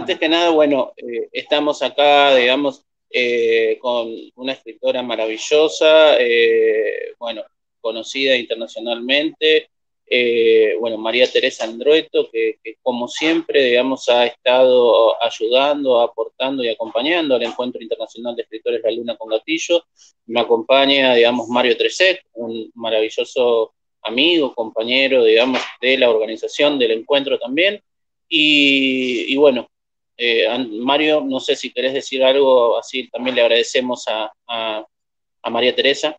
antes que nada, bueno, estamos acá, digamos, con una escritora maravillosa, bueno, conocida internacionalmente, bueno, María Teresa Andrueto, que como siempre, digamos, ha estado ayudando, aportando y acompañando al Encuentro Internacional de Escritores La Luna con Gatillo. Me acompaña, digamos, Mario Treset, un maravilloso amigo, compañero, digamos, de la organización del encuentro también. Y bueno, Mario, no sé si querés decir algo, así también le agradecemos a María Teresa.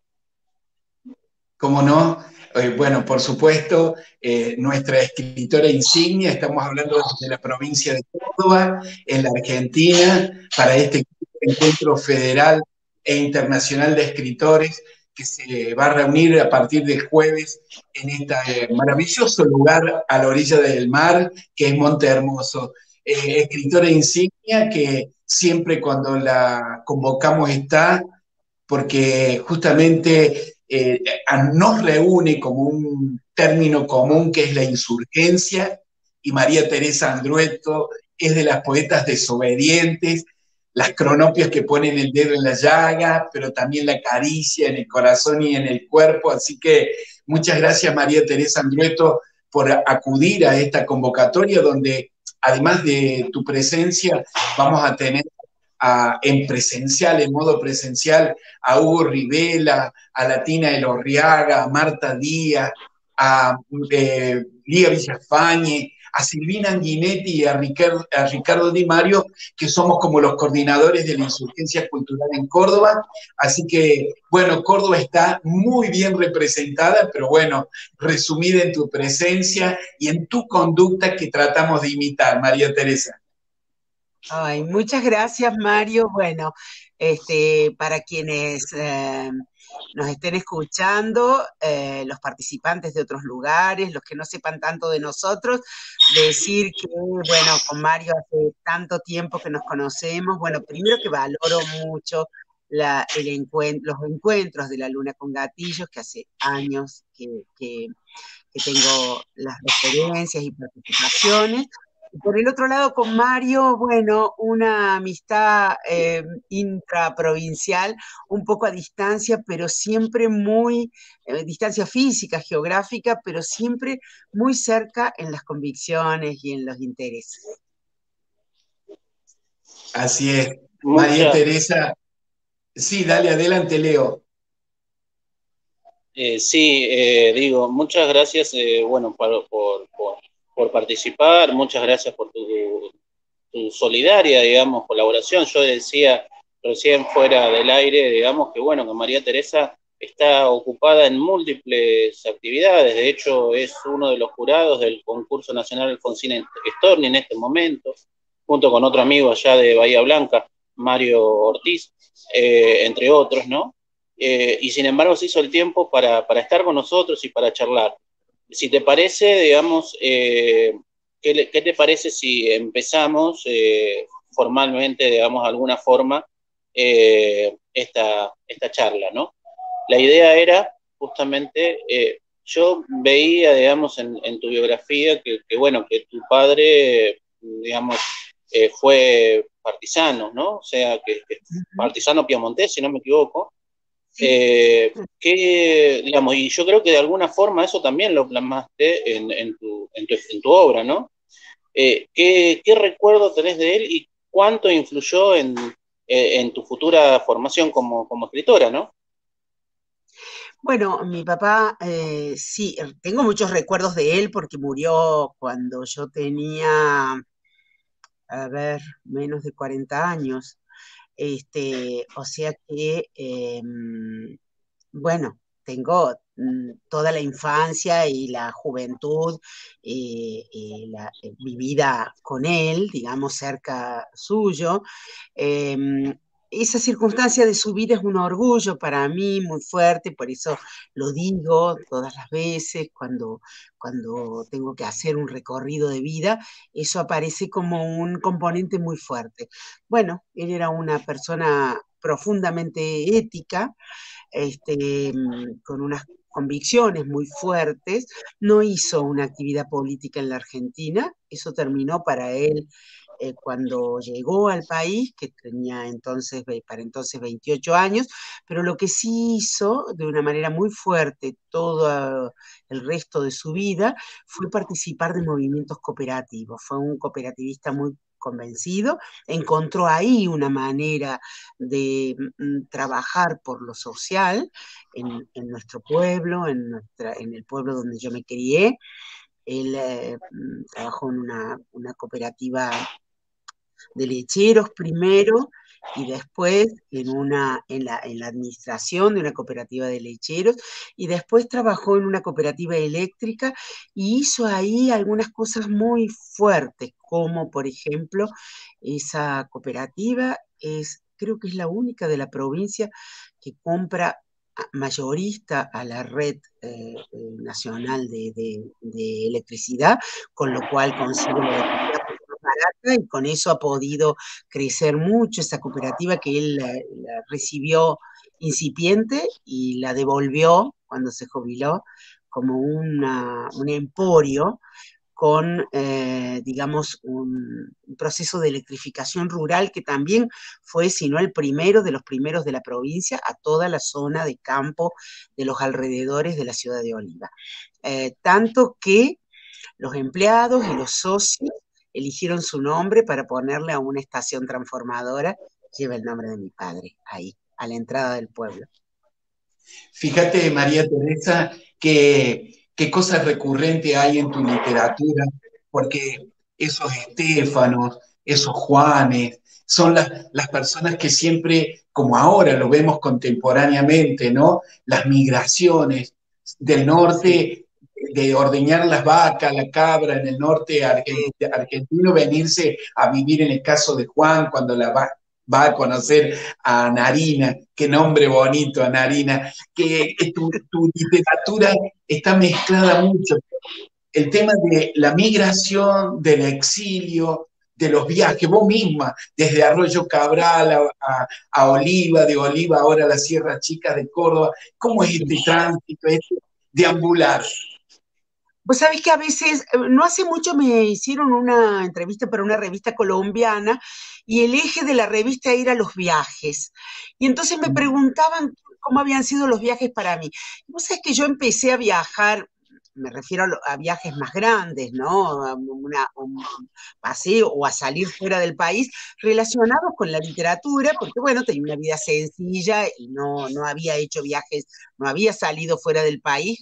¿Cómo no? Bueno, por supuesto, nuestra escritora insignia, estamos hablando de la provincia de Córdoba, en la Argentina, para este encuentro federal e internacional de escritores que se va a reunir a partir del jueves en este maravilloso lugar a la orilla del mar, que es Monte Hermoso. Escritora insignia que siempre cuando la convocamos está, porque justamente nos reúne como un término común que es la insurgencia, y María Teresa Andrueto es de las poetas desobedientes, las cronopias que ponen el dedo en la llaga, pero también la caricia en el corazón y en el cuerpo. Así que muchas gracias, María Teresa Andrueto, por acudir a esta convocatoria donde, además de tu presencia, vamos a tener en presencial, en modo presencial, a Hugo Rivela, a Latina Elorriaga, a Marta Díaz, a Lía Villafañe, a Silvina Anguinetti y a Ricardo Di Mario, que somos como los coordinadores de la insurgencia cultural en Córdoba. Así que, bueno, Córdoba está muy bien representada, pero bueno, resumida en tu presencia y en tu conducta que tratamos de imitar, María Teresa. Ay, muchas gracias, Mario. Bueno, para quienes nos estén escuchando, los participantes de otros lugares, los que no sepan tanto de nosotros, decir que, bueno, con Mario hace tanto tiempo que nos conocemos. Bueno, primero que valoro mucho los encuentros de la Luna con Gatillos, que hace años que tengo las referencias y participaciones. Y por el otro lado, con Mario, bueno, una amistad intraprovincial, un poco a distancia, pero siempre muy, distancia física, geográfica, pero siempre muy cerca en las convicciones y en los intereses. Así es. María Muchas, Teresa, sí, dale adelante, Leo. sí, digo, muchas gracias, bueno, por participar, muchas gracias por tu solidaria, digamos, colaboración. Yo decía recién fuera del aire, digamos, que bueno, que María Teresa está ocupada en múltiples actividades, de hecho es uno de los jurados del concurso nacional Alfonsina Storni en este momento, junto con otro amigo allá de Bahía Blanca, Mario Ortiz, entre otros, ¿no? Y sin embargo se hizo el tiempo para estar con nosotros y para charlar. Si te parece, digamos, ¿qué te parece si empezamos formalmente, digamos, de alguna forma, esta charla, ¿no? La idea era justamente, yo veía, digamos, en tu biografía bueno, que tu padre, digamos, fue partisano, ¿no? O sea, que partisano piamontés, si no me equivoco. Digamos, y yo creo que de alguna forma eso también lo plasmaste en tu obra, ¿no? ¿Qué recuerdo tenés de él y cuánto influyó en tu futura formación como escritora, ¿no? Bueno, mi papá, sí, tengo muchos recuerdos de él porque murió cuando yo tenía, a ver, menos de 40 años. O sea que, bueno, tengo toda la infancia y la juventud vivida con él, digamos, cerca suyo. Eh, esa circunstancia de su vida es un orgullo para mí muy fuerte, por eso lo digo todas las veces cuando tengo que hacer un recorrido de vida, eso aparece como un componente muy fuerte. Bueno, él era una persona profundamente ética, con unas convicciones muy fuertes, no hizo una actividad política en la Argentina, eso terminó para él cuando llegó al país, que tenía para entonces 28 años, pero lo que sí hizo de una manera muy fuerte todo el resto de su vida fue participar de movimientos cooperativos. Fue un cooperativista muy convencido, encontró ahí una manera de trabajar por lo social en nuestro pueblo, en el pueblo donde yo me crié. Él trabajó en una cooperativa de lecheros primero y después en la administración de una cooperativa de lecheros y después trabajó en una cooperativa eléctrica y hizo ahí algunas cosas muy fuertes, como por ejemplo esa cooperativa creo que es la única de la provincia que compra mayorista a la red nacional de electricidad, con lo cual consigue la electricidad y con eso ha podido crecer mucho esa cooperativa que él la recibió incipiente y la devolvió cuando se jubiló como un emporio con, digamos, un proceso de electrificación rural que también fue, si no el primero de los primeros de la provincia, a toda la zona de campo de los alrededores de la ciudad de Oliva. Tanto que los empleados y los socios eligieron su nombre para ponerle a una estación transformadora, lleva el nombre de mi padre, ahí, a la entrada del pueblo. Fíjate, María Teresa, qué cosa recurrente hay en tu literatura, porque esos Estéfanos, esos Juanes, son las personas que siempre, como ahora lo vemos contemporáneamente, ¿no? Las migraciones del norte, de ordeñar las vacas, la cabra en el norte argentino, venirse a vivir en el caso de Juan, cuando va a conocer a Narina, qué nombre bonito, a Narina, que tu literatura está mezclada mucho. El tema de la migración, del exilio, de los viajes, vos misma, desde Arroyo Cabral a Oliva, de Oliva ahora a la Sierra Chica de Córdoba, ¿cómo es este tránsito, este deambular? Pues sabés que a veces, no hace mucho me hicieron una entrevista para una revista colombiana y el eje de la revista era los viajes. Y entonces me preguntaban cómo habían sido los viajes para mí. Y vos sabés que yo empecé a viajar, me refiero a viajes más grandes, ¿no? A un paseo o a salir fuera del país, relacionados con la literatura, porque bueno, tenía una vida sencilla y no había hecho viajes, no había salido fuera del país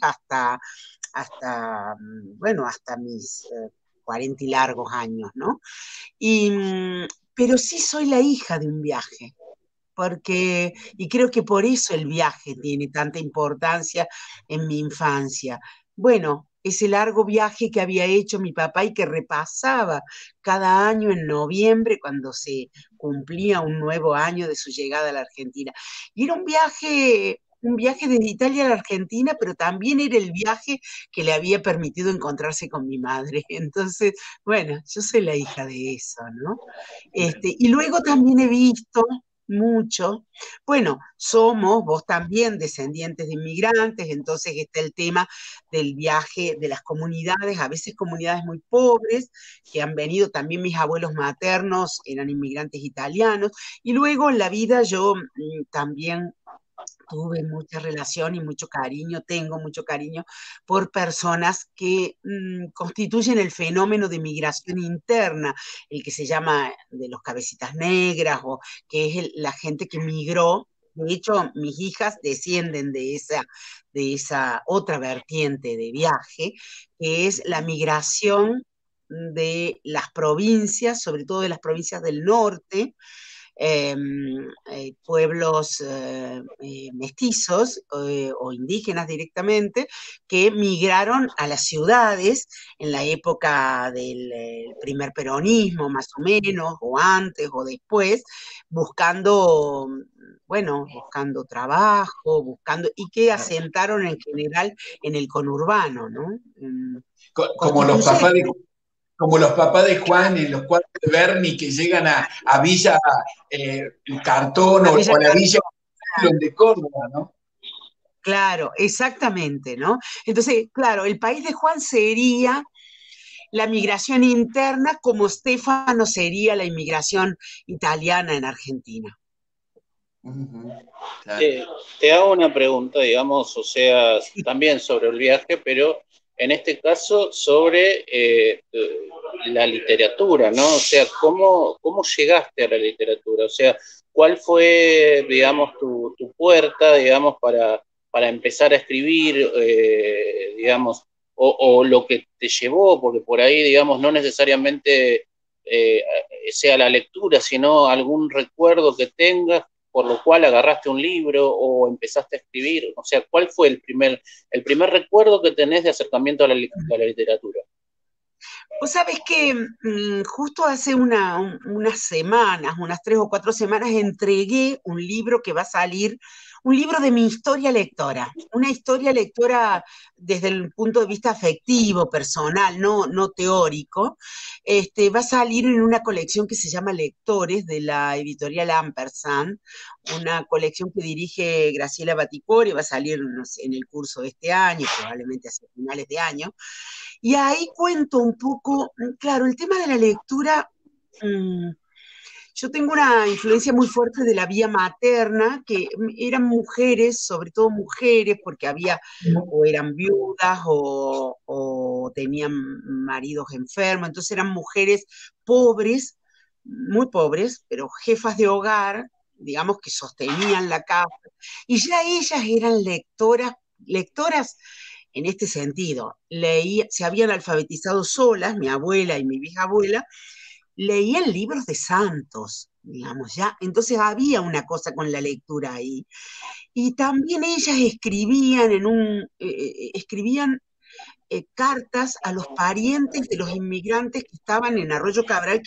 bueno, hasta mis 40 y largos años, ¿no? Pero sí soy la hija de un viaje, y creo que por eso el viaje tiene tanta importancia en mi infancia. Bueno, ese largo viaje que había hecho mi papá y que repasaba cada año en noviembre cuando se cumplía un nuevo año de su llegada a la Argentina. Y era un viaje desde Italia a la Argentina, pero también era el viaje que le había permitido encontrarse con mi madre. Entonces, bueno, yo soy la hija de eso, ¿no? Y luego también he visto mucho. Bueno, vos también, descendientes de inmigrantes, entonces está el tema del viaje de las comunidades, a veces comunidades muy pobres, que han venido, también mis abuelos maternos eran inmigrantes italianos, y luego en la vida yo también tuve mucha relación y mucho cariño, tengo mucho cariño por personas que constituyen el fenómeno de migración interna, el que se llama de los cabecitas negras, o que es la gente que migró. De hecho, mis hijas descienden de esa otra vertiente de viaje, que es la migración de las provincias, sobre todo de las provincias del norte, pueblos mestizos o indígenas directamente, que migraron a las ciudades en la época del primer peronismo, más o menos, o antes o después, buscando, bueno, buscando trabajo, y que asentaron en general en el conurbano, ¿no? Como los papás de Juan en los cuadros de Berni que llegan a Villa el Cartón o la Villa de Córdoba, ¿no? Claro, exactamente, ¿no? Entonces, claro, el país de Juan sería la migración interna como Stefano sería la inmigración italiana en Argentina. Claro. Te hago una pregunta, digamos, o sea, también sobre el viaje, pero en este caso sobre la literatura, ¿no? O sea, ¿cómo llegaste a la literatura? O sea, ¿cuál fue, digamos, tu puerta, digamos, para empezar a escribir, digamos, o lo que te llevó, porque por ahí, digamos, no necesariamente sea la lectura, sino algún recuerdo que tengas por lo cual agarraste un libro o empezaste a escribir? O sea, ¿cuál fue el primer recuerdo que tenés de acercamiento a la literatura? Vos sabés que justo hace unas semanas, unas 3 o 4 semanas, entregué un libro que va a salir, un libro de mi historia lectora, una historia lectora desde el punto de vista afectivo, personal, no teórico. Va a salir en una colección que se llama Lectores, de la editorial Ampersand, una colección que dirige Graciela Baticori, va a salir, no sé, en el curso de este año, probablemente hacia finales de año. Y ahí cuento un poco, claro, el tema de la lectura. mmm, yo tengo una influencia muy fuerte de la vía materna, que eran mujeres, sobre todo mujeres, porque había, o eran viudas, o tenían maridos enfermos, entonces eran mujeres pobres, muy pobres, pero jefas de hogar, digamos, que sostenían la casa, y ya ellas eran lectoras en este sentido. Se habían alfabetizado solas, mi abuela y mi bisabuela, leían libros de santos, digamos, ya. Entonces había una cosa con la lectura ahí. Y también ellas escribían cartas a los parientes de los inmigrantes que estaban en Arroyo Cabral,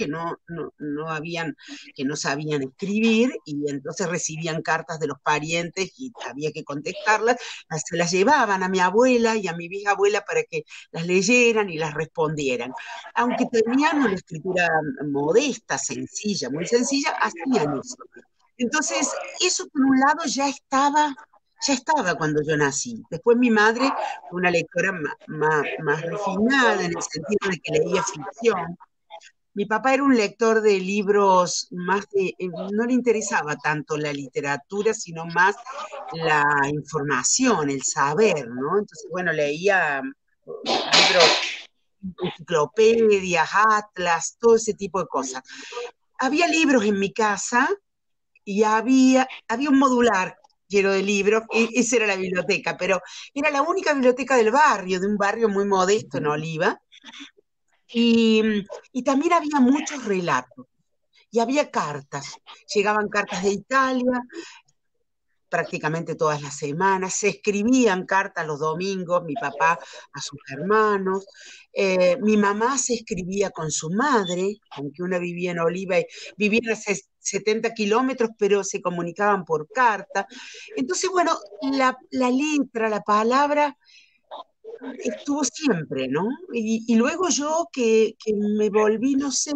que no sabían escribir, y entonces recibían cartas de los parientes y había que contestarlas. Se las llevaban a mi abuela y a mi bisabuela para que las leyeran y las respondieran. Aunque tenían una escritura modesta, sencilla, muy sencilla, hacían eso. Entonces, eso por un lado ya estaba cuando yo nací. Después mi madre fue una lectora más refinada, en el sentido de que leía ficción. Mi papá era un lector de libros no le interesaba tanto la literatura, sino más la información, el saber, ¿no? Entonces, bueno, leía libros, enciclopedias, atlas, todo ese tipo de cosas. Había libros en mi casa y había un modular lleno de libros, y esa era la biblioteca, pero era la única biblioteca del barrio, de un barrio muy modesto en Oliva, y, y también había muchos relatos, y había cartas, llegaban cartas de Italia, prácticamente todas las semanas, se escribían cartas los domingos, mi papá a sus hermanos, mi mamá se escribía con su madre, aunque una vivía en Oliva y vivían a 70 kilómetros, pero se comunicaban por carta. Entonces, bueno, la letra, la palabra estuvo siempre, ¿no? Y luego yo que me volví, no sé,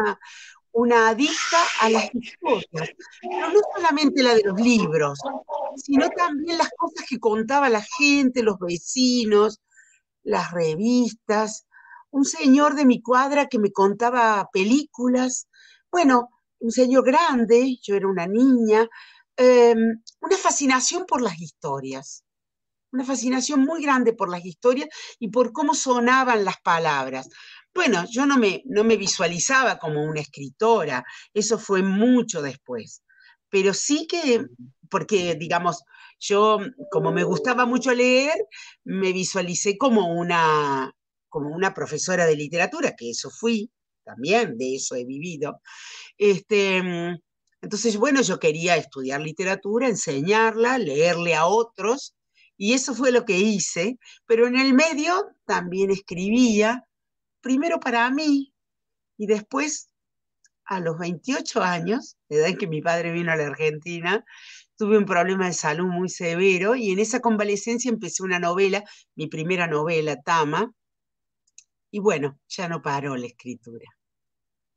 una adicta a las historias, pero no solamente la de los libros, sino también las cosas que contaba la gente, los vecinos, las revistas, un señor de mi cuadra que me contaba películas, bueno, un señor grande, yo era una niña, una fascinación por las historias, una fascinación muy grande por las historias y por cómo sonaban las palabras. Bueno, yo no me visualizaba como una escritora, eso fue mucho después, pero sí que, porque digamos, yo como me gustaba mucho leer, me visualicé como una profesora de literatura, que eso fui, también de eso he vivido. Este, entonces, bueno, yo quería estudiar literatura, enseñarla, leerle a otros, y eso fue lo que hice, pero en el medio también escribía, primero para mí, y después, a los 28 años, la edad en que mi padre vino a la Argentina, tuve un problema de salud muy severo, y en esa convalecencia empecé una novela, mi primera novela, Tama, y bueno, ya no paró la escritura.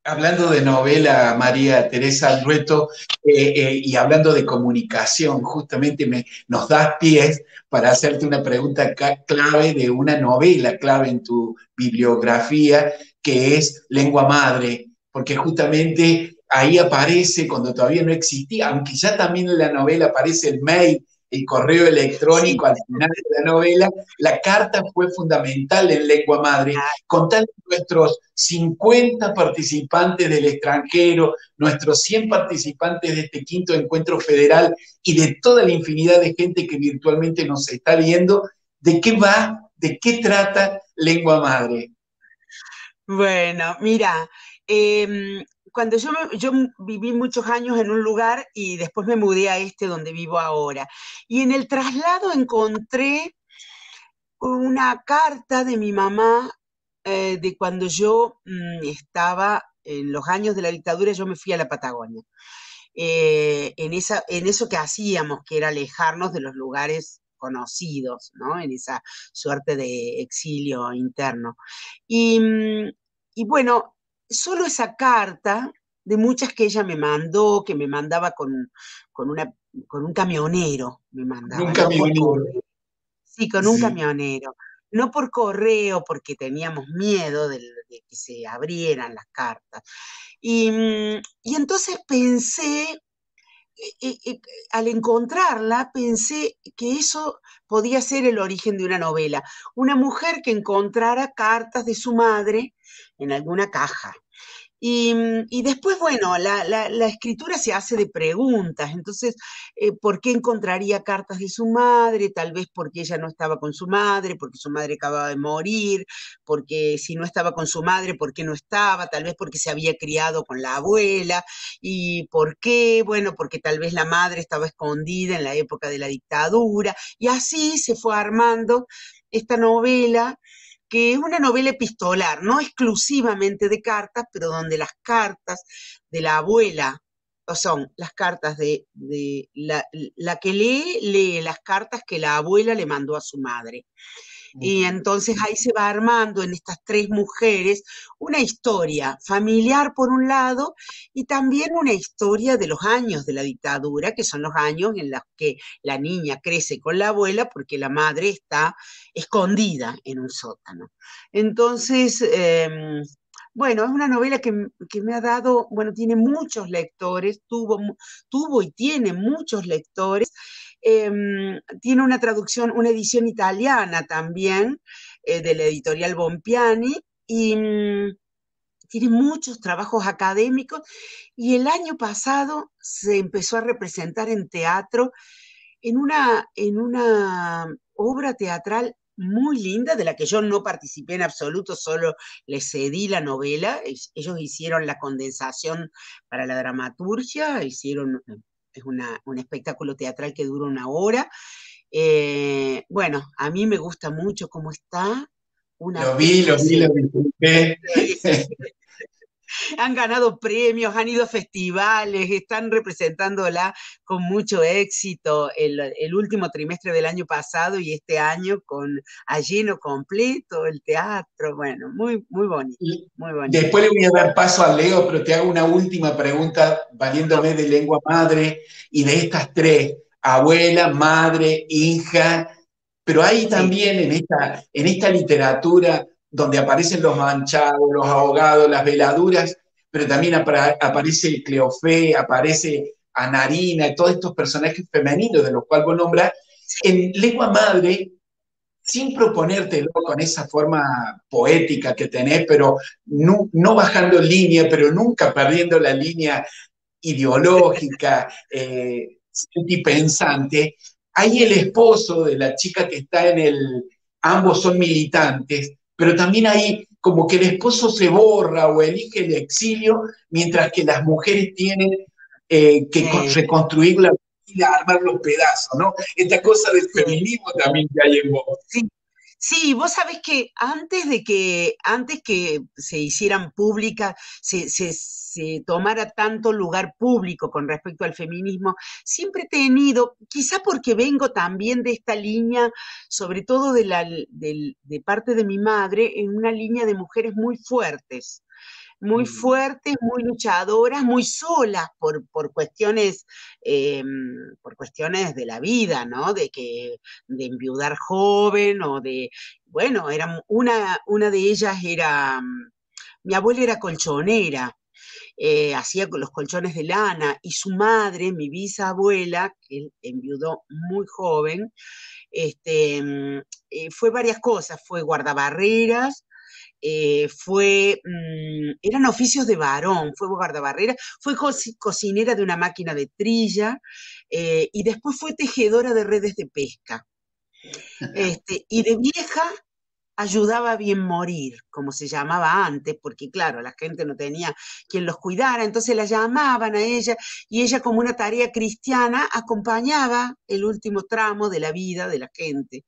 hablando de novela, María Teresa Rueto, y hablando de comunicación, justamente nos das pies para hacerte una pregunta clave de una novela clave en tu bibliografía, que es Lengua Madre, porque justamente ahí aparece, cuando todavía no existía, aunque ya también en la novela aparece el mail, el correo Sí, electrónico al final de la novela, la carta fue fundamental en Lengua Madre. Contar nuestros 50 participantes del extranjero, nuestros 100 participantes de este quinto encuentro federal y de toda la infinidad de gente que virtualmente nos está viendo, ¿de qué va, de qué trata Lengua Madre? bueno, mira, cuando yo viví muchos años en un lugar y después me mudé a este donde vivo ahora. Y en el traslado encontré una carta de mi mamá de cuando yo estaba en los años de la dictadura, yo me fui a la Patagonia. En eso que hacíamos, que era alejarnos de los lugares conocidos, ¿no? En esa suerte de exilio interno. Y, y bueno, solo esa carta, de muchas que ella me mandó, que me mandaba con, una, con un camionero, me mandaba, Nunca no me por unido. correo. Sí, con un Sí. camionero. No por correo, porque teníamos miedo de que se abrieran las cartas. Y entonces pensé, eh, eh, al encontrarla, pensé que eso podía ser el origen de una novela. Una mujer que encontrara cartas de su madre en alguna caja. Y después, bueno, la escritura se hace de preguntas, entonces, ¿por qué encontraría cartas de su madre? Tal vez porque ella no estaba con su madre, porque su madre acababa de morir, porque si no estaba con su madre, ¿por qué no estaba? Tal vez porque se había criado con la abuela, y ¿por qué? Bueno, porque tal vez la madre estaba escondida en la época de la dictadura, y así se fue armando esta novela que es una novela epistolar, no exclusivamente de cartas, pero donde las cartas de la abuela, o son las cartas de la que lee las cartas que la abuela le mandó a su madre. Y entonces ahí se va armando en estas tres mujeres una historia familiar por un lado y también una historia de los años de la dictadura, que son los años en los que la niña crece con la abuela porque la madre está escondida en un sótano. Entonces, bueno, es una novela que me ha dado, bueno, tiene muchos lectores, tuvo y tiene muchos lectores. Tiene una traducción, una edición italiana también, de la editorial Bompiani, y tiene muchos trabajos académicos, y el año pasado se empezó a representar en teatro en una obra teatral muy linda, de la que yo no participé en absoluto, solo les cedí la novela. Ellos hicieron la condensación para la dramaturgia, hicieron, es un espectáculo teatral que dura una hora. Bueno, a mí me gusta mucho cómo está, una actriz que Lo se... disfruté. Han ganado premios, han ido a festivales, están representándola con mucho éxito el último trimestre del año pasado y este año a lleno completo el teatro. Bueno, muy, muy bonito, muy bonito. Después le voy a dar paso a Leo, pero te hago una última pregunta valiéndome de lengua madre y de estas tres, abuela, madre, hija, pero hay Sí, también en esta literatura donde aparecen los manchados, los ahogados, las veladuras, pero también aparece Cleofé, aparece Anarina, todos estos personajes femeninos de los cuales vos nombras. En lengua madre sin proponértelo con esa forma poética que tenés, pero no bajando línea, pero nunca perdiendo la línea ideológica, sentipensante. Ahí el esposo de la chica que está ambos son militantes, pero también ahí como que el esposo se borra o elige el exilio, mientras que las mujeres tienen que eh, reconstruir la vida, armar los pedazos, ¿no? Esta cosa del sí. feminismo también que hay en vos. Sí, sí, vos sabés que antes que se hicieran públicas, se tomara tanto lugar público con respecto al feminismo, siempre he tenido, quizá porque vengo también de esta línea, sobre todo de parte de mi madre, en una línea de mujeres muy fuertes, muy fuertes, muy luchadoras, muy solas por cuestiones de la vida, ¿no? De enviudar joven o de, bueno, una de ellas era, mi abuela era colchonera, hacía los colchones de lana, y su madre, mi bisabuela, que enviudó muy joven, fue varias cosas, fue guardabarreras, eran oficios de varón, fue guardabarrera, fue cocinera de una máquina de trilla, y después fue tejedora de redes de pesca. Y de vieja ayudaba a bien morir, como se llamaba antes, porque claro, la gente no tenía quien los cuidara, entonces la llamaban a ella, y ella, como una tarea cristiana, acompañaba el último tramo de la vida de la gente.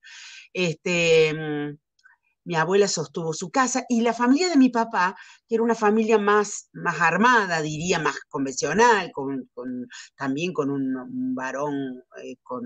Mi abuela sostuvo su casa, y la familia de mi papá, que era una familia más armada, diría, más convencional, también con un varón con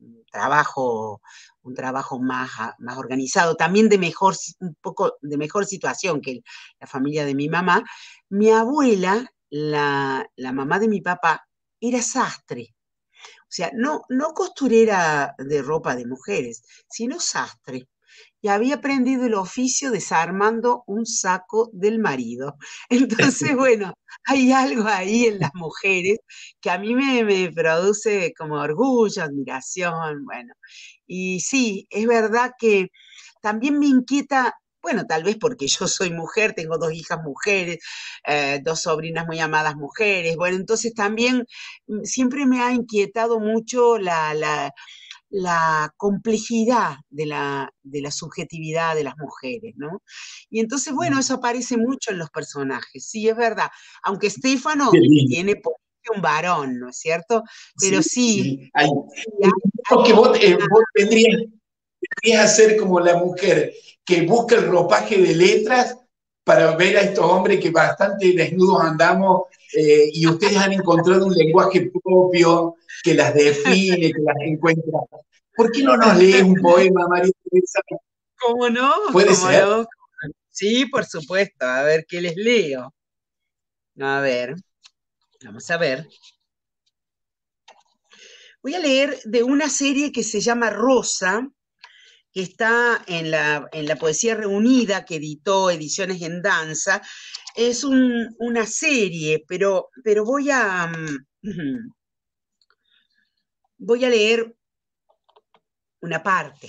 un trabajo más organizado, también un poco de mejor situación que la familia de mi mamá. Mi abuela, la mamá de mi papá, era sastre. O sea, no costurera de ropa de mujeres, sino sastre, y había aprendido el oficio desarmando un saco del marido. Entonces, bueno, hay algo ahí en las mujeres que a mí me produce como orgullo, admiración, bueno. Y sí, es verdad que también me inquieta, bueno, tal vez porque yo soy mujer, tengo 2 hijas mujeres, 2 sobrinas muy amadas mujeres, bueno, entonces también siempre me ha inquietado mucho la complejidad de la subjetividad de las mujeres, ¿no? Y entonces, bueno, eso aparece mucho en los personajes, sí, es verdad, aunque Qué Stefano lindo. tiene por un varón, ¿no es cierto? Pero Sí, sí, sí. Hay, hay, que vos tendrías a ser como la mujer que busca el ropaje de letras para ver a estos hombres que bastante desnudos andamos, y ustedes han encontrado un lenguaje propio que las define, que las encuentra. ¿Por qué no nos lees un poema, María Teresa? ¿Cómo no? ¿Puede ¿Cómo ser? no? Sí, por supuesto. A ver qué les leo. A ver, vamos a ver. Voy a leer de una serie que se llama Rosa, que está en la Poesía Reunida, que editó Ediciones en Danza. Es una serie, pero voy a leer una parte.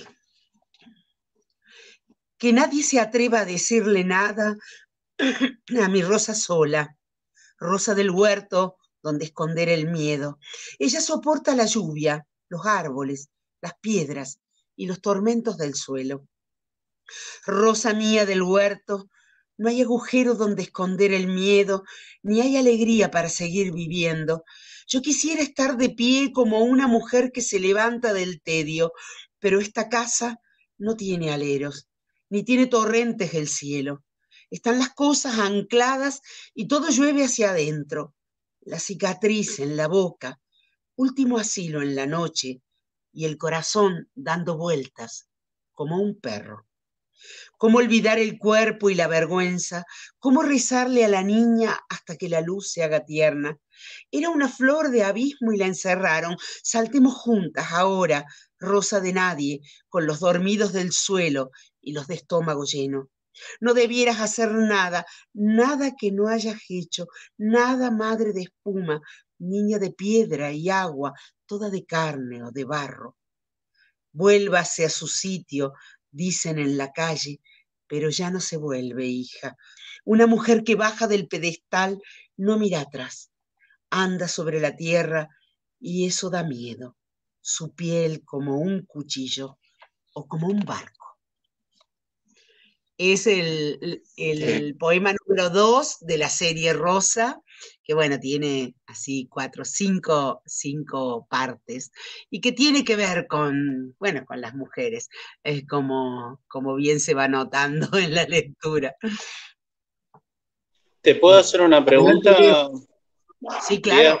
Que nadie se atreva a decirle nada a mi Rosa sola, Rosa del huerto, donde esconder el miedo. Ella soporta la lluvia, los árboles, las piedras y los tormentos del suelo. Rosa mía del huerto, no hay agujero donde esconder el miedo, ni hay alegría para seguir viviendo. Yo quisiera estar de pie como una mujer que se levanta del tedio, pero esta casa no tiene aleros, ni tiene torrentes el cielo. Están las cosas ancladas y todo llueve hacia adentro. La cicatriz en la boca, último asilo en la noche, y el corazón dando vueltas como un perro. ¿Cómo olvidar el cuerpo y la vergüenza? ¿Cómo rezarle a la niña hasta que la luz se haga tierna? Era una flor de abismo y la encerraron. Saltemos juntas ahora, rosa de nadie, con los dormidos del suelo y los de estómago lleno. No debieras hacer nada, nada que no hayas hecho, nada, madre de espuma, niña de piedra y agua, toda de carne o de barro. Vuélvase a su sitio, dicen en la calle, pero ya no se vuelve, hija. Una mujer que baja del pedestal no mira atrás, anda sobre la tierra y eso da miedo. Su piel como un cuchillo o como un barco. Es el poema número 2 de la serie Rosa, que bueno, tiene así 4, 5 partes, y que tiene que ver bueno, con las mujeres, es como bien se va notando en la lectura. ¿Te puedo hacer una Adelante, Leo. pregunta, Sí, Lea? claro.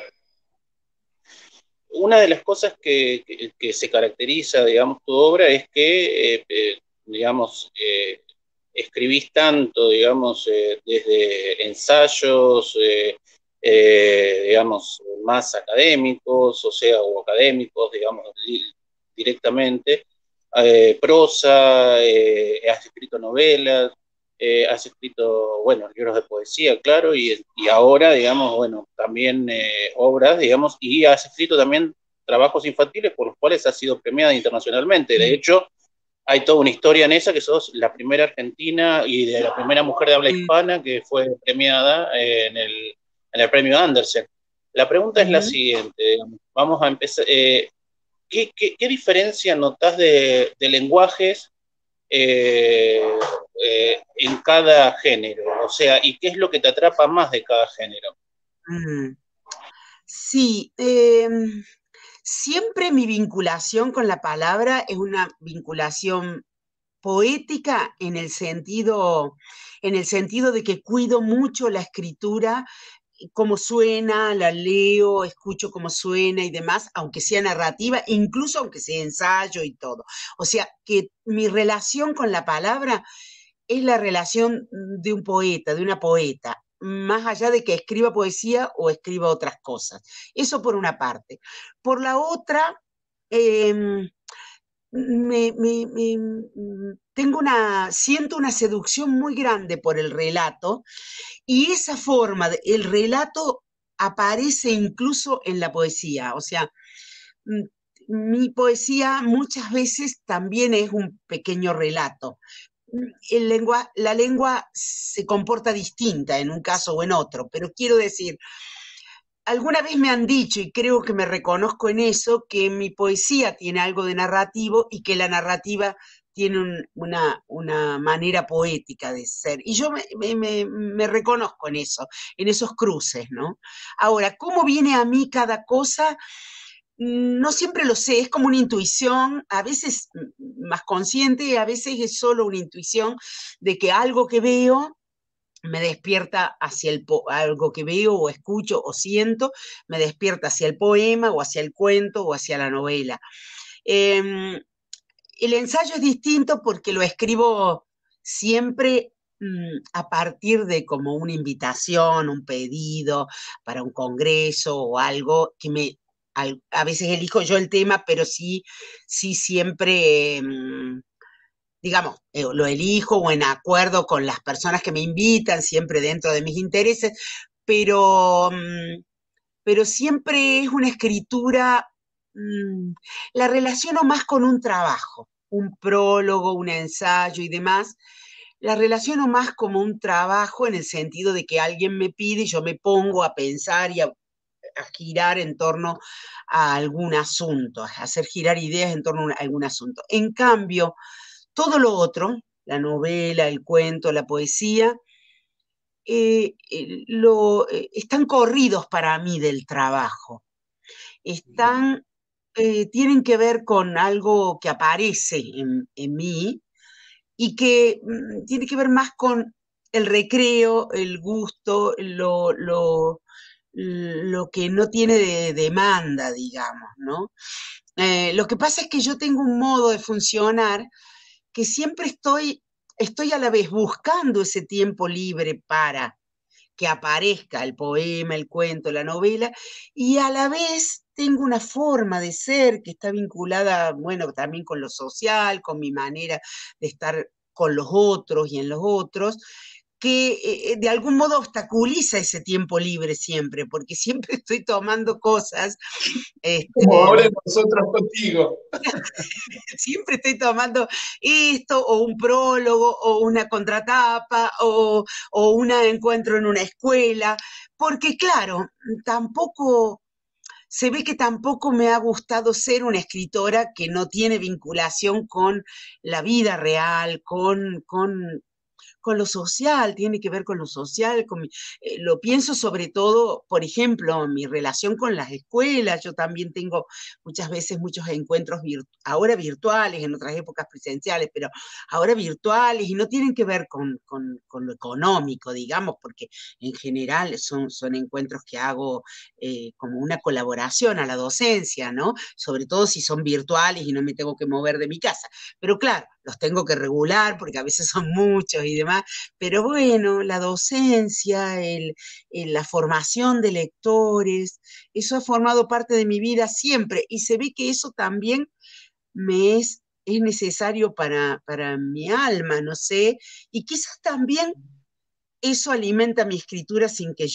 Una de las cosas que se caracteriza, digamos, tu obra es que, digamos, escribís tanto, digamos, desde ensayos, digamos, más académicos, o sea, o académicos, digamos, directamente, prosa, has escrito novelas, has escrito, bueno, libros de poesía, claro, y ahora, digamos, bueno, también obras, digamos, y has escrito también trabajos infantiles por los cuales has sido premiada internacionalmente. De hecho, hay toda una historia en esa, que sos la primera argentina y de la primera mujer de habla hispana que fue premiada en el premio Andersen. La pregunta es la siguiente, digamos. Vamos a empezar. ¿Qué diferencia notás de lenguajes en cada género? O sea, ¿y qué es lo que te atrapa más de cada género? Sí, siempre mi vinculación con la palabra es una vinculación poética en el sentido de que cuido mucho la escritura, cómo suena, la leo, escucho cómo suena y demás, aunque sea narrativa, incluso aunque sea ensayo y todo. O sea, que mi relación con la palabra es la relación de un poeta, de una poeta, más allá de que escriba poesía o escriba otras cosas. Eso por una parte. Por la otra, eh, siento una seducción muy grande por el relato y esa forma, el relato aparece incluso en la poesía, o sea, mi poesía muchas veces también es un pequeño relato. La lengua se comporta distinta en un caso o en otro, pero quiero decir, alguna vez me han dicho, y creo que me reconozco en eso, que mi poesía tiene algo de narrativo y que la narrativa tiene una manera poética de ser. Y yo me reconozco en esos cruces, ¿no? Ahora, ¿cómo viene a mí cada cosa? No siempre lo sé, es como una intuición, a veces más consciente, a veces es solo una intuición de que algo que veo me despierta hacia algo que veo o escucho o siento, me despierta hacia el poema o hacia el cuento o hacia la novela. Eh, el ensayo es distinto porque lo escribo siempre a partir de como una invitación, un pedido para un congreso o algo que a veces elijo yo el tema, pero sí, sí siempre digamos, lo elijo o en acuerdo con las personas que me invitan, siempre dentro de mis intereses, pero, pero siempre es una escritura, la relaciono más con un trabajo, un prólogo, un ensayo y demás. La relaciono más como un trabajo en el sentido de que alguien me pide y yo me pongo a pensar y a girar en torno a algún asunto, a hacer girar ideas en torno a algún asunto. En cambio, todo lo otro, la novela, el cuento, la poesía, están corridos para mí del trabajo. Tienen que ver con algo que aparece en mí y que tiene que ver más con el recreo, el gusto, lo que no tiene demanda, digamos, ¿no? Lo que pasa es que yo tengo un modo de funcionar que siempre estoy a la vez buscando ese tiempo libre para que aparezca el poema, el cuento, la novela, y a la vez tengo una forma de ser que está vinculada, bueno, también con lo social, con mi manera de estar con los otros y en los otros, que de algún modo obstaculiza ese tiempo libre siempre, porque siempre estoy tomando cosas. Como ahora nosotros contigo. Siempre estoy tomando esto, o un prólogo, o una contratapa, o un encuentro en una escuela, porque claro, tampoco, se ve que tampoco me ha gustado ser una escritora que no tiene vinculación con la vida real, con lo social, tiene que ver con lo social, lo pienso sobre todo, por ejemplo, mi relación con las escuelas, yo también tengo muchas veces muchos encuentros ahora virtuales, en otras épocas presenciales, pero ahora virtuales, y no tienen que ver con lo económico, digamos, porque en general son encuentros que hago como una colaboración a la docencia, ¿no? Sobre todo si son virtuales y no me tengo que mover de mi casa. Pero claro, los tengo que regular porque a veces son muchos y demás, pero bueno, la docencia, la formación de lectores, eso ha formado parte de mi vida siempre y se ve que eso también es necesario para mi alma, no sé, y quizás también eso alimenta mi escritura sin que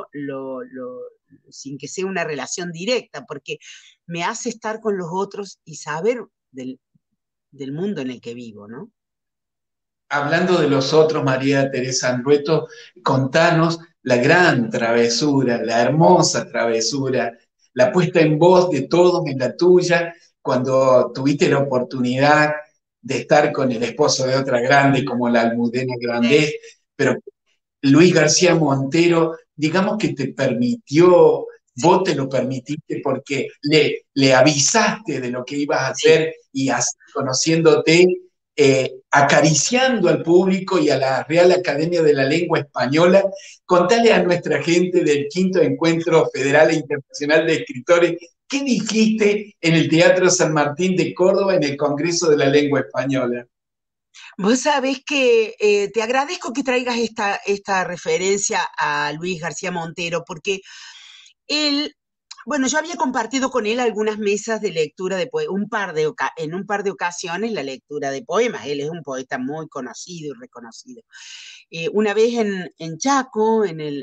sin que sea una relación directa, porque me hace estar con los otros y saber del mundo en el que vivo, ¿no? Hablando de los otros, María Teresa Andrueto, contanos la gran travesura, la hermosa travesura, la puesta en voz de todos en la tuya, cuando tuviste la oportunidad de estar con el esposo de otra grande como la Almudena Grandes, pero Luis García Montero, digamos que te permitió, vos te lo permitiste porque le avisaste de lo que ibas a hacer y así conociéndote, acariciando al público y a la Real Academia de la Lengua Española. Contale a nuestra gente del quinto Encuentro Federal e Internacional de Escritores, ¿qué dijiste en el Teatro San Martín de Córdoba en el Congreso de la Lengua Española? Vos sabés que te agradezco que traigas esta referencia a Luis García Montero, porque él, bueno, yo había compartido con él algunas mesas de lectura de poemas, en un par de ocasiones la lectura de poemas. Él es un poeta muy conocido y reconocido. Una vez en Chaco,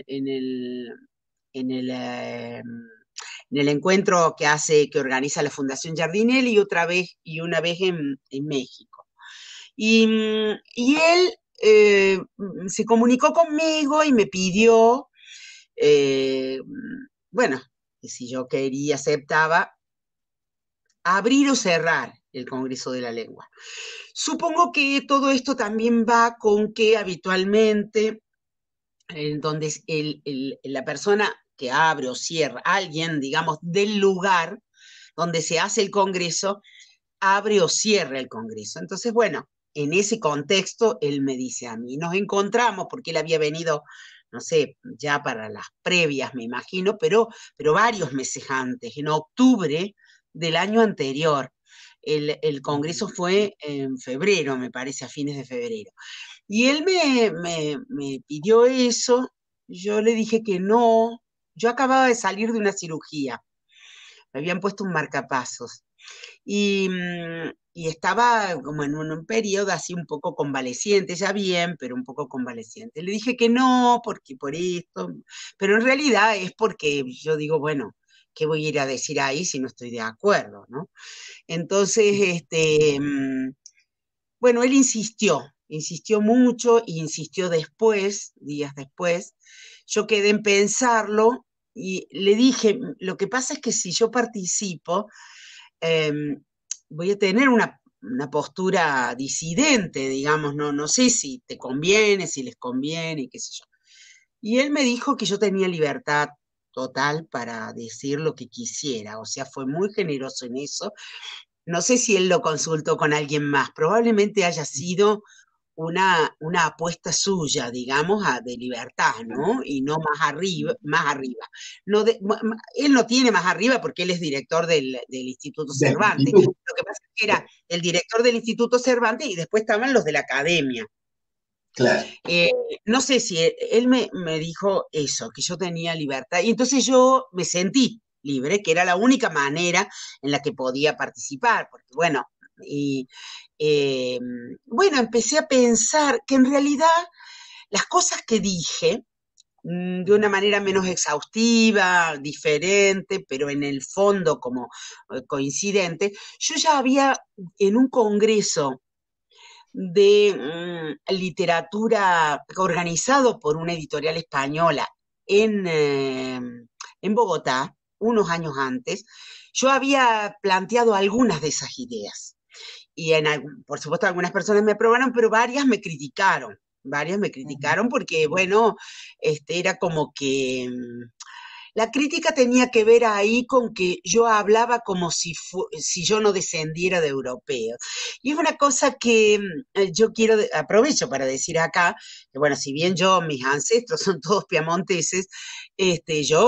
en el encuentro que organiza la Fundación Jardinel, y una vez en México. Y él se comunicó conmigo y me pidió, bueno, que si yo quería, aceptaba, abrir o cerrar el Congreso de la Lengua. Supongo que todo esto también va con que habitualmente, donde la persona que abre o cierra, alguien, digamos, del lugar donde se hace el Congreso, abre o cierra el Congreso. Entonces, bueno, en ese contexto, él me dice a mí, nos encontramos, porque él había venido, no sé, ya para las previas, me imagino, pero varios meses antes, en octubre del año anterior. El Congreso fue en febrero, me parece, a fines de febrero. Y él me pidió eso, yo le dije que no, yo acababa de salir de una cirugía, me habían puesto un marcapasos. Y estaba como en un periodo así un poco convaleciente, ya bien, pero un poco convaleciente. Le dije que no, porque por esto, pero en realidad es porque yo digo, bueno, ¿qué voy a ir a decir ahí si no estoy de acuerdo, ¿no? Entonces, bueno, él insistió mucho e insistió después, días después. Yo quedé en pensarlo y le dije, lo que pasa es que si yo participo, eh, voy a tener una postura disidente, digamos, no sé si te conviene, si les conviene, qué sé yo. Y él me dijo que yo tenía libertad total para decir lo que quisiera, o sea, fue muy generoso en eso. No sé si él lo consultó con alguien más, probablemente haya sido una apuesta suya, digamos, de libertad, ¿no? Y no más arriba, más arriba. No él no tiene más arriba porque él es director del Instituto Cervantes. Lo que pasa es que era el director del Instituto Cervantes y después estaban los de la academia. Claro. No sé si él me dijo eso, que yo tenía libertad, y entonces yo me sentí libre, que era la única manera en la que podía participar, porque bueno, y bueno, empecé a pensar que en realidad las cosas que dije, de una manera menos exhaustiva, diferente, pero en el fondo como coincidente, yo ya había en un congreso de literatura organizado por una editorial española en Bogotá, unos años antes, yo había planteado algunas de esas ideas. Y por supuesto algunas personas me aprobaron, pero varias me criticaron porque, bueno, era como que la crítica tenía que ver ahí con que yo hablaba como si yo no descendiera de europeo. Y es una cosa que yo aprovecho para decir acá, que bueno, si bien mis ancestros son todos piamonteses, yo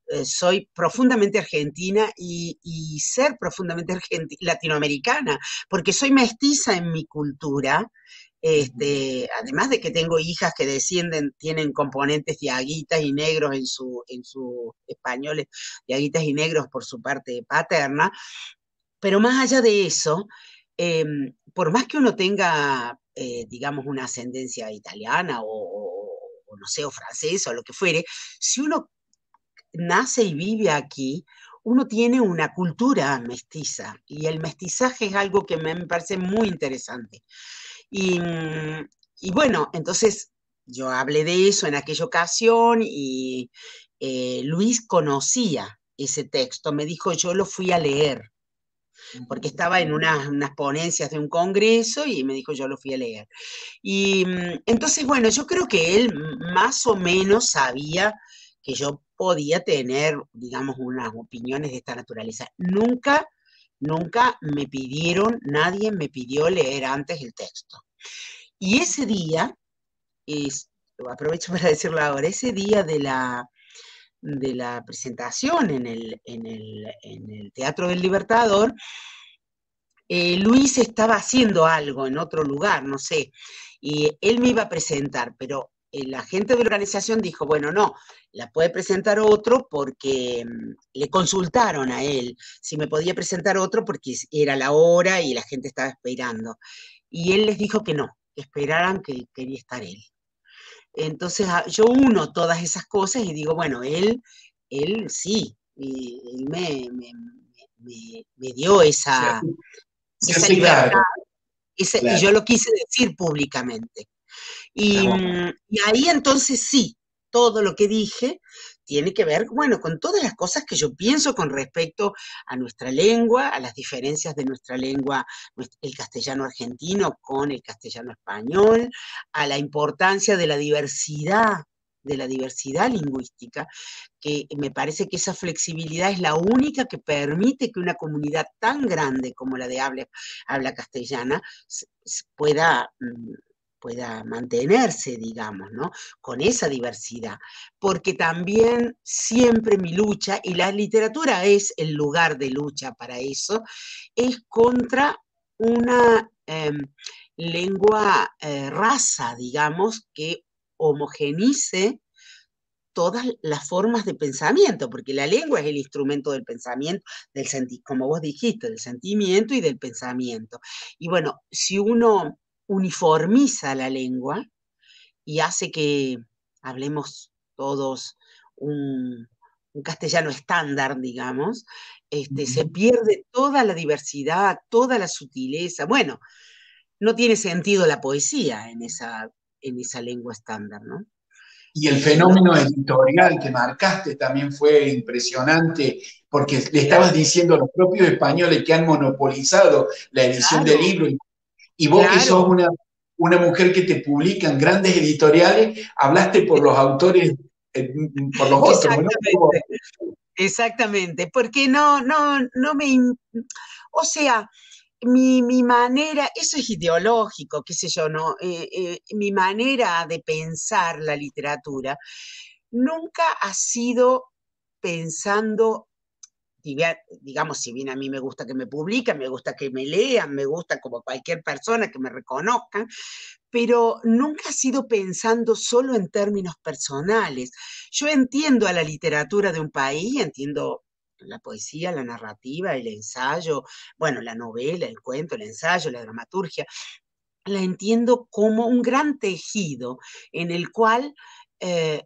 soy profundamente argentina y ser profundamente latinoamericana, porque soy mestiza en mi cultura. Además de que tengo hijas que tienen componentes diaguitas y negros en su españoles, diaguitas y negros por su parte paterna, pero más allá de eso, eh, por más que uno tenga, digamos, una ascendencia italiana o no sé, o francesa o lo que fuere, si uno nace y vive aquí, uno tiene una cultura mestiza y el mestizaje es algo que me parece muy interesante. Y, y bueno, entonces yo hablé de eso en aquella ocasión y Luis conocía ese texto, me dijo, yo lo fui a leer porque estaba en unas ponencias de un congreso y me dijo, yo lo fui a leer. Y entonces, bueno, yo creo que él más o menos sabía que yo podía tener, digamos, unas opiniones de esta naturaleza. Nunca me pidieron, nadie me pidió leer antes el texto. Y ese día, lo aprovecho para decirlo ahora, ese día de la presentación en el Teatro del Libertador, Luis estaba haciendo algo en otro lugar, no sé, y él me iba a presentar, pero la gente de la organización dijo, bueno, no, la puede presentar otro porque le consultaron a él si me podía presentar otro porque era la hora y la gente estaba esperando. Y él les dijo que no, que esperaran que quería estar él. Entonces yo uno todas esas cosas y digo, bueno, él sí, y él me dio Se esa hace libertad, cargo, y yo claro. lo quise decir públicamente. Está Y ahí entonces sí, todo lo que dije tiene que ver, bueno, con todas las cosas que yo pienso con respecto a nuestra lengua, a las diferencias de nuestra lengua, el castellano argentino con el castellano español, a la importancia de la diversidad lingüística, que me parece que esa flexibilidad es la única que permite que una comunidad tan grande como la de habla castellana pueda pueda mantenerse, digamos, ¿no? Con esa diversidad. Porque también siempre mi lucha, y la literatura es el lugar de lucha para eso, es contra una lengua raza, digamos, que homogenice todas las formas de pensamiento, porque la lengua es el instrumento del pensamiento, como vos dijiste, del sentimiento y del pensamiento. Y bueno, si uno uniformiza la lengua y hace que hablemos todos un, un castellano estándar, digamos, se pierde toda la diversidad, toda la sutileza. Bueno, no tiene sentido la poesía en esa lengua estándar, ¿no? Y el No, fenómeno editorial que marcaste también fue impresionante, porque le estabas claro, diciendo a los propios españoles que han monopolizado la edición de claro, libros, y vos que sos claro. una mujer que te publican grandes editoriales, hablaste por los autores, por los otros, ¿no? Exactamente, exactamente, porque no o sea, mi manera, eso es ideológico, qué sé yo, ¿no? Mi manera de pensar la literatura nunca ha sido pensando, digamos, si bien a mí me gusta que me publiquen, me gusta que me lean, me gusta como cualquier persona que me reconozcan, pero nunca ha sido pensando solo en términos personales. Yo entiendo a la literatura de un país, entiendo la poesía, la narrativa, el ensayo, bueno, la novela, el cuento, el ensayo, la dramaturgia, la entiendo como un gran tejido en el cual eh,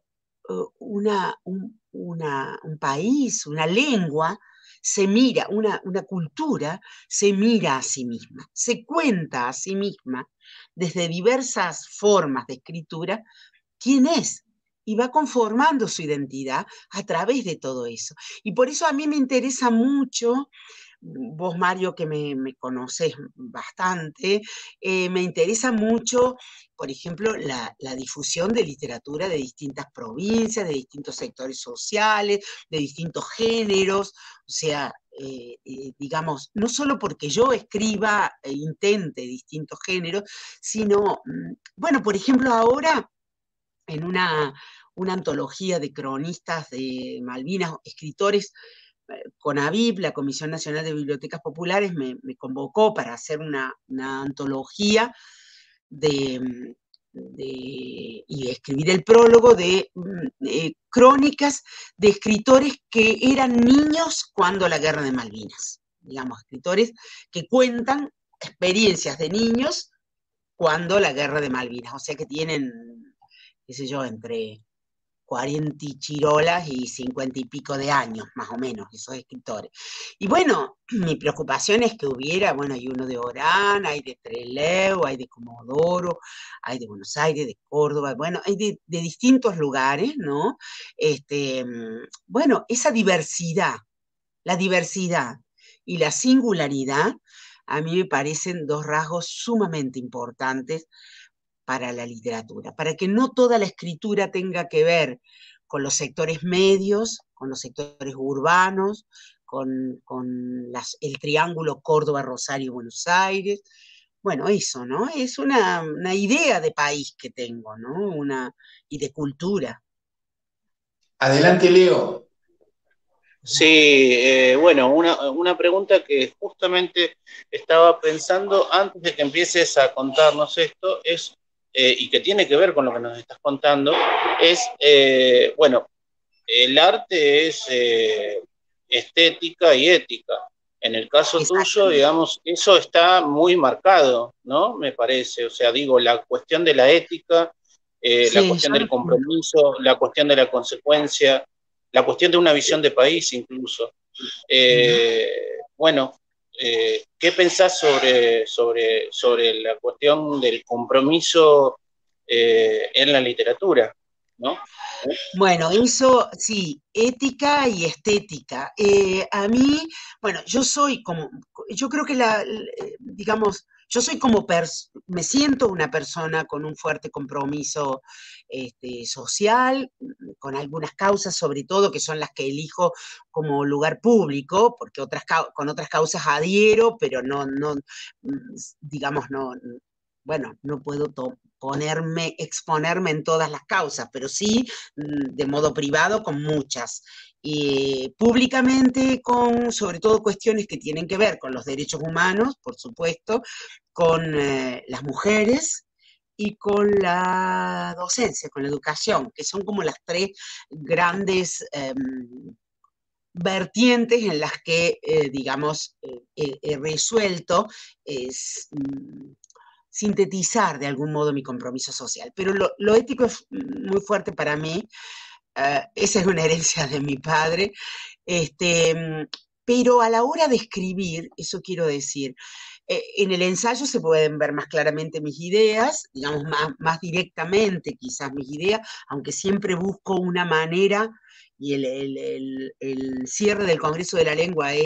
un país, una lengua, se mira, una cultura se mira a sí misma, se cuenta a sí misma desde diversas formas de escritura quién es y va conformando su identidad a través de todo eso. Y por eso a mí me interesa mucho, vos Mario que me conoces bastante, me interesa mucho, por ejemplo, la difusión de literatura de distintas provincias, de distintos sectores sociales, de distintos géneros, o sea, digamos, no solo porque yo escriba e intente distintos géneros, sino, bueno, por ejemplo, ahora en una antología de cronistas de Malvinas, escritores. CONABIP, la Comisión Nacional de Bibliotecas Populares, me convocó para hacer una antología y escribir el prólogo de crónicas de escritores que eran niños cuando la Guerra de Malvinas. Digamos, escritores que cuentan experiencias de niños cuando la Guerra de Malvinas. O sea que tienen, qué sé yo, entre 40 y chirolas y 50 y pico de años, más o menos, esos escritores. Y bueno, mi preocupación es que hubiera, bueno, hay uno de Orán, hay de Trelew, hay de Comodoro, hay de Buenos Aires, de Córdoba, bueno, hay de distintos lugares, ¿no? Bueno, esa diversidad, la diversidad y la singularidad, a mí me parecen dos rasgos sumamente importantes para la literatura, para que no toda la escritura tenga que ver con los sectores medios, con los sectores urbanos, con el triángulo Córdoba, Rosario, Buenos Aires. Bueno, eso, ¿no? Es una idea de país que tengo, ¿no? Y de cultura. Adelante, Leo. Sí, bueno, una pregunta que justamente estaba pensando antes de que empieces a contarnos esto es, y que tiene que ver con lo que nos estás contando, es, bueno, el arte es estética y ética. En el caso tuyo, digamos, eso está muy marcado, ¿no? Me parece. O sea, digo, la cuestión de la ética, la Sí, cuestión del compromiso, la cuestión de la consecuencia, la cuestión de una visión de país incluso. Bueno, ¿qué pensás sobre la cuestión del compromiso en la literatura, ¿no? Bueno, eso sí, ética y estética. A mí, bueno, yo creo que digamos, yo soy me siento una persona con un fuerte compromiso social, con algunas causas sobre todo, que son las que elijo como lugar público, porque con otras causas adhiero, pero digamos, no, bueno, no puedo exponerme en todas las causas, pero sí de modo privado con muchas. Y públicamente sobre todo cuestiones que tienen que ver con los derechos humanos, por supuesto, con las mujeres y con la docencia, con la educación, que son como las tres grandes vertientes en las que, digamos, he resuelto sintetizar de algún modo mi compromiso social. Pero lo ético es muy fuerte para mí. Esa es una herencia de mi padre. Pero a la hora de escribir, eso quiero decir, en el ensayo se pueden ver más claramente mis ideas, digamos, más directamente quizás mis ideas, aunque siempre busco una manera, y el cierre del Congreso de la Lengua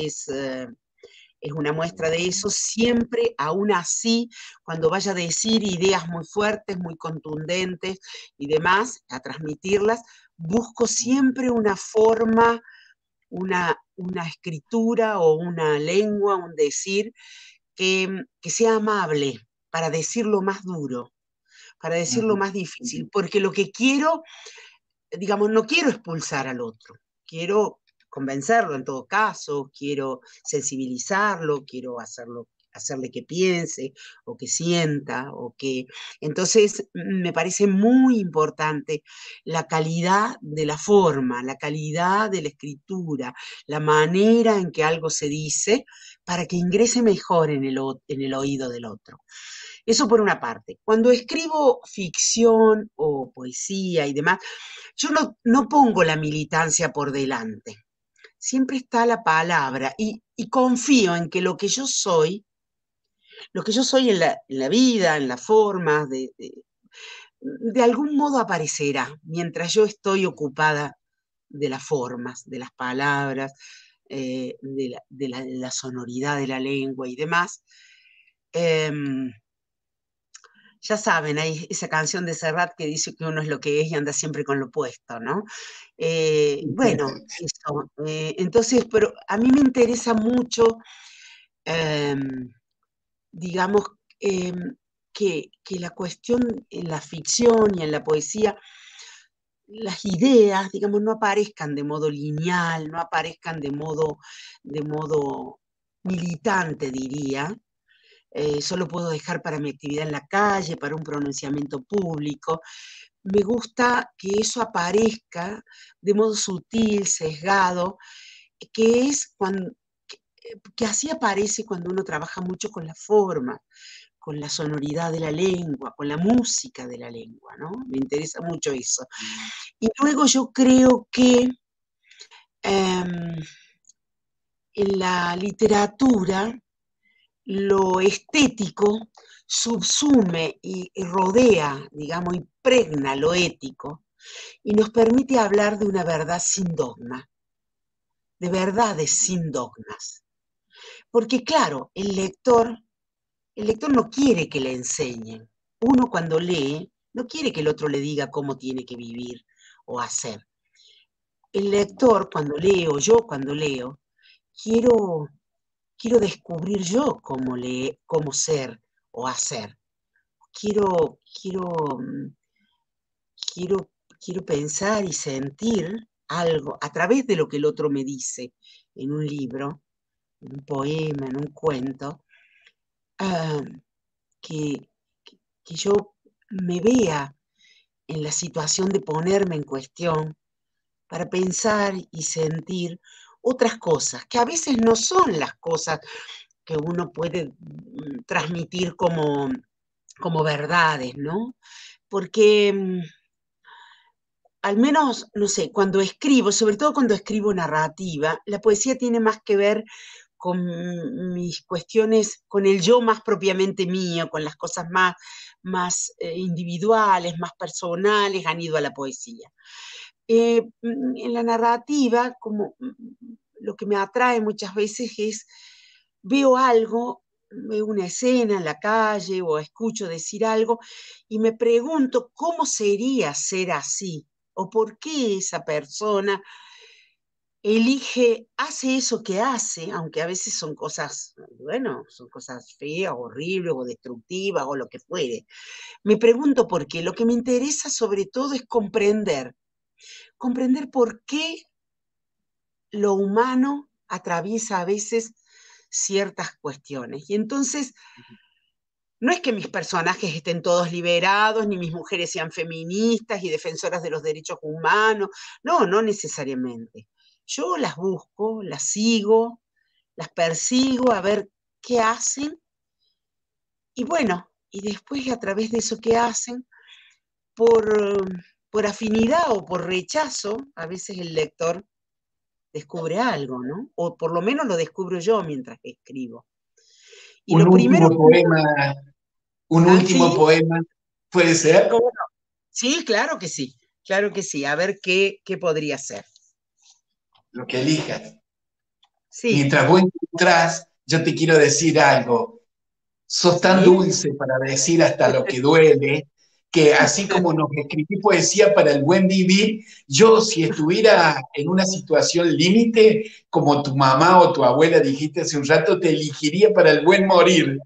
es una muestra de eso, siempre, aún así, cuando vaya a decir ideas muy fuertes, muy contundentes y demás, a transmitirlas, busco siempre una forma, una escritura o una lengua, un decir, que sea amable para decirlo más duro, para decirlo más difícil, porque lo que quiero, digamos, no quiero expulsar al otro, quiero convencerlo en todo caso, quiero sensibilizarlo, quiero hacerle que piense o que sienta o que... Entonces, me parece muy importante la calidad de la forma, la calidad de la escritura, la manera en que algo se dice para que ingrese mejor en el oído del otro. Eso por una parte. Cuando escribo ficción o poesía y demás, yo no pongo la militancia por delante. Siempre está la palabra y confío en que lo que yo soy en la vida, en las formas, de algún modo aparecerá mientras yo estoy ocupada de las formas, de las palabras, de la sonoridad de la lengua y demás. Ya saben, hay esa canción de Serrat que dice que uno es lo que es y anda siempre con lo opuesto, ¿no? Bueno, eso. Entonces, pero a mí me interesa mucho, eh, digamos, que la cuestión en la ficción y en la poesía las ideas, digamos, no aparezcan de modo lineal, no aparezcan de modo militante, diría. Solo puedo dejar para mi actividad en la calle, para un pronunciamiento público. Me gusta que eso aparezca de modo sutil, sesgado, que es cuando, que así aparece cuando uno trabaja mucho con la forma, con la sonoridad de la lengua, con la música de la lengua, ¿no? Me interesa mucho eso. Y luego yo creo que en la literatura lo estético subsume y rodea, digamos, impregna lo ético y nos permite hablar de una verdad sin dogma, de verdades sin dogmas. Porque claro, el lector no quiere que le enseñen. Uno cuando lee no quiere que el otro le diga cómo tiene que vivir o hacer. El lector cuando lee o yo cuando leo, quiero, quiero descubrir yo cómo ser o hacer. Quiero, quiero, quiero, quiero pensar y sentir algo a través de lo que el otro me dice en un libro, en un poema, en un cuento, ah, que, que yo me vea en la situación de ponerme en cuestión para pensar y sentir otras cosas, que a veces no son las cosas que uno puede transmitir como verdades, ¿no? Porque al menos, no sé, cuando escribo, sobre todo cuando escribo narrativa, la poesía tiene más que ver con mis cuestiones, con el yo más propiamente mío, con las cosas más individuales, más personales, han ido a la poesía. En la narrativa, como lo que me atrae muchas veces es, veo algo, veo una escena en la calle o escucho decir algo y me pregunto cómo sería ser así o por qué esa persona hace eso que hace, aunque a veces son cosas, bueno, son cosas feas, horribles o destructivas o lo que fuere. Me pregunto por qué. Lo que me interesa sobre todo es comprender por qué lo humano atraviesa a veces ciertas cuestiones. Y entonces, no es que mis personajes estén todos liberados, ni mis mujeres sean feministas y defensoras de los derechos humanos. No, no necesariamente. Yo las busco, las sigo, las persigo a ver qué hacen. Y bueno, y después a través de eso que hacen, por, por afinidad o por rechazo, a veces el lector descubre algo, ¿no? O por lo menos lo descubro yo mientras escribo. Y Un lo primero último que... poema, un ¿Ah, último sí? poema, ¿puede ser? ¿Cómo no? Sí, claro que sí, claro que sí. A ver qué podría ser. Lo que elijas. Sí, Mientras vos encontrás, yo te quiero decir algo. Sos tan sí. dulce para decir hasta lo que duele, que así como nos escribí poesía para el buen vivir, yo si estuviera en una situación límite, como tu mamá o tu abuela dijiste hace un rato, te elegiría para el buen morir.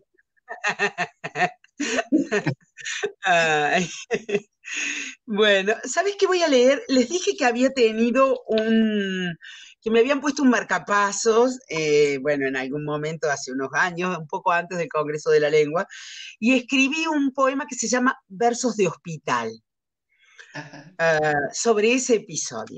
Ay. Bueno, ¿sabes qué voy a leer? Les dije que había tenido que me habían puesto un marcapasos, bueno, en algún momento, hace unos años, un poco antes del Congreso de la Lengua, y escribí un poema que se llama Versos de Hospital, sobre ese episodio.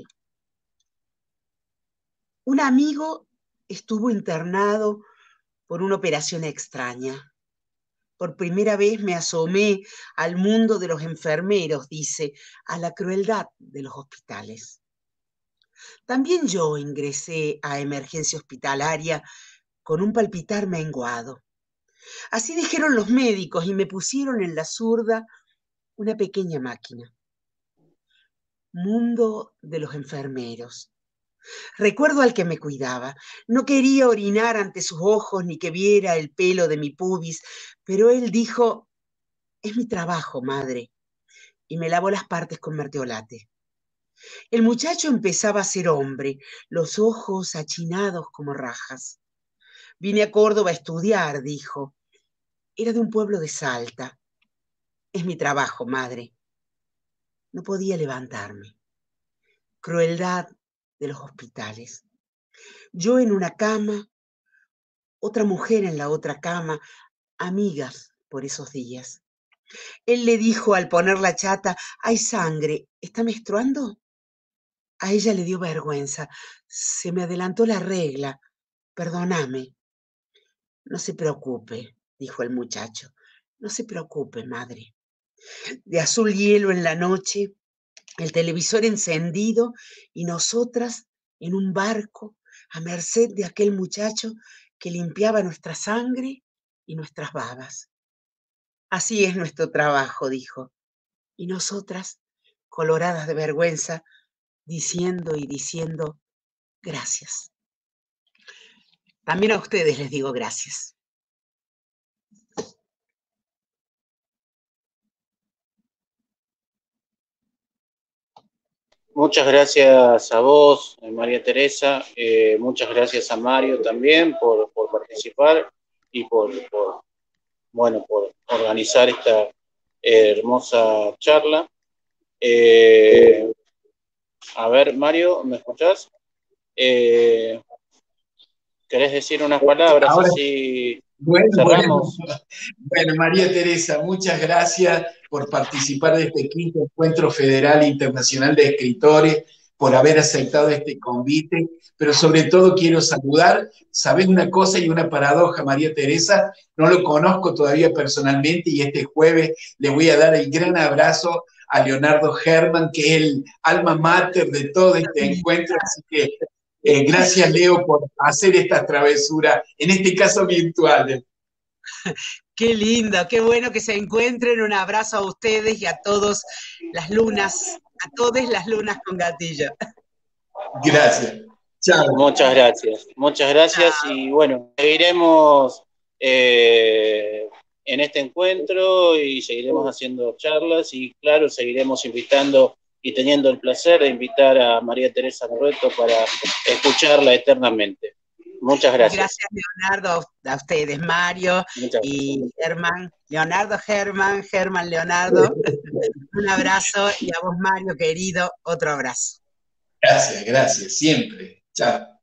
Un amigo estuvo internado por una operación extraña. Por primera vez me asomé al mundo de los enfermeros, dice, a la crueldad de los hospitales. También yo ingresé a emergencia hospitalaria con un palpitar menguado. Así dijeron los médicos y me pusieron en la zurda una pequeña máquina. Mundo de los enfermeros. Recuerdo al que me cuidaba. No quería orinar ante sus ojos ni que viera el pelo de mi pubis, pero él dijo, es mi trabajo, madre, y me lavó las partes con mertiolate. El muchacho empezaba a ser hombre, los ojos achinados como rajas. Vine a Córdoba a estudiar, dijo. Era de un pueblo de Salta. Es mi trabajo, madre. No podía levantarme. crueldad de los hospitales. Yo en una cama, otra mujer en la otra cama, amigas por esos días. Él le dijo al poner la chata, hay sangre, ¿está menstruando? A ella le dio vergüenza. Se me adelantó la regla. Perdóname. No se preocupe, dijo el muchacho. No se preocupe, madre. De azul hielo en la noche, el televisor encendido y nosotras en un barco a merced de aquel muchacho que limpiaba nuestra sangre y nuestras babas. Así es nuestro trabajo, dijo. Y nosotras, coloradas de vergüenza, diciendo y diciendo gracias. También a ustedes les digo gracias. Muchas gracias a vos, María Teresa, muchas gracias a Mario también por participar y bueno, por organizar esta hermosa charla. A ver, Mario, ¿me escuchás? ¿Querés decir unas palabras Ahora, así bueno, cerramos? bueno, María Teresa, muchas gracias por participar de este quinto encuentro federal internacional de escritores, por haber aceptado este convite, pero sobre todo quiero saludar, ¿sabés una cosa y una paradoja, María Teresa? No lo conozco todavía personalmente y este jueves le voy a dar el gran abrazo a Leonardo Herman, que es el alma mater de todo este encuentro, así que gracias, Leo, por hacer esta travesura, en este caso virtual. Qué lindo, qué bueno que se encuentren. Un abrazo a ustedes y a todos las lunas, a todas las lunas con gatillo. Gracias. Chao. Muchas gracias y bueno, seguiremos en este encuentro y seguiremos haciendo charlas y claro, seguiremos invitando y teniendo el placer de invitar a María Teresa Barreto para escucharla eternamente. Muchas gracias. Gracias, Leonardo, a ustedes, Mario y Germán. Leonardo, Germán, Germán, Leonardo. Un abrazo y a vos, Mario, querido, otro abrazo. Gracias, siempre. Chao.